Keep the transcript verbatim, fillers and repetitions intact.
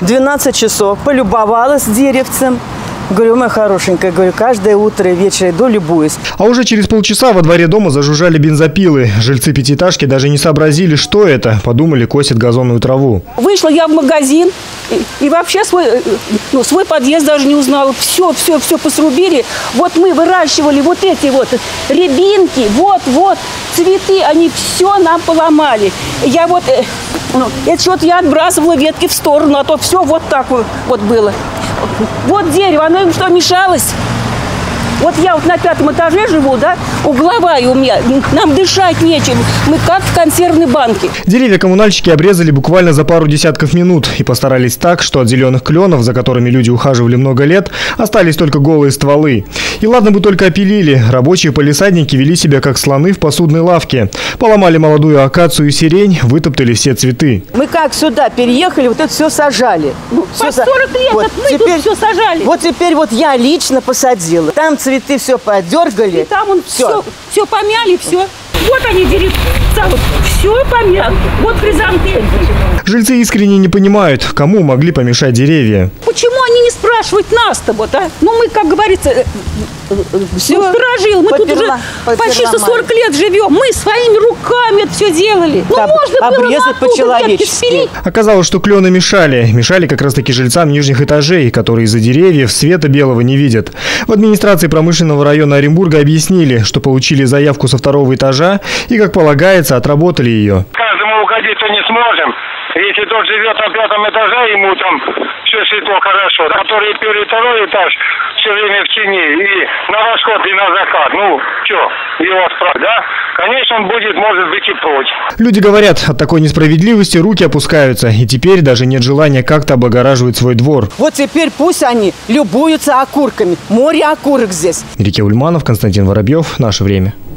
двенадцать часов. Полюбовалась деревцем. Говорю, моя хорошенькая, говорю, каждое утро и вечер иду, любуюсь. А уже через полчаса во дворе дома зажужжали бензопилы. Жильцы пятиэтажки даже не сообразили, что это. Подумали, косят газонную траву. Вышла я в магазин и, и вообще свой, ну, свой подъезд даже не узнала. Все, все, все посрубили. Вот мы выращивали вот эти вот рябинки, вот, вот, цветы, они все нам поломали. Я вот, ну, это что-то я отбрасывала ветки в сторону, а то все вот так вот, вот было. Вот дерево, оно им что, мешалось? Вот я вот на пятом этаже живу, да, угловая у меня, нам дышать нечем, мы как в консервной банке. Деревья коммунальщики обрезали буквально за пару десятков минут и постарались так, что от зеленых кленов, за которыми люди ухаживали много лет, остались только голые стволы. И ладно бы только опилили, рабочие полисадники вели себя как слоны в посудной лавке. Поломали молодую акацию и сирень, вытоптали все цветы. Мы как сюда переехали, вот это все сажали. Ну, все по сорок лет вот, мы теперь, тут все сажали. Вот теперь вот я лично посадила. Там цветы все подергали. И там он все, все, все помяли, все. Вот они деревца, вот, все помяли. Вот хризантемы. Жильцы искренне не понимают, кому могли помешать деревья. Почему они не спрашивают нас-то вот, а? Ну мы, как говорится, все сторожил. Мы тут уже почти сорок лет живем. Мы своими руками это все делали. Ну, Об, можно обрезать по-человечески. Оказалось, что клены мешали. Мешали как раз-таки жильцам нижних этажей, которые из-за деревьев света белого не видят. В администрации промышленного района Оренбурга объяснили, что получили заявку со второго этажа и, как полагается, отработали ее. Каждому угодить-то не сможем. Если тот живет на пятом этаже, ему там все светло хорошо. Который первый, второй этаж все время в тени и на восход, и на закат. Ну, что, его справа, да? Конечно, он будет, может быть, и против. Люди говорят, от такой несправедливости руки опускаются. И теперь даже нет желания как-то облагораживать свой двор. Вот теперь пусть они любуются окурками. Море окурок здесь. Рике Ульманов, Константин Воробьев. Наше время.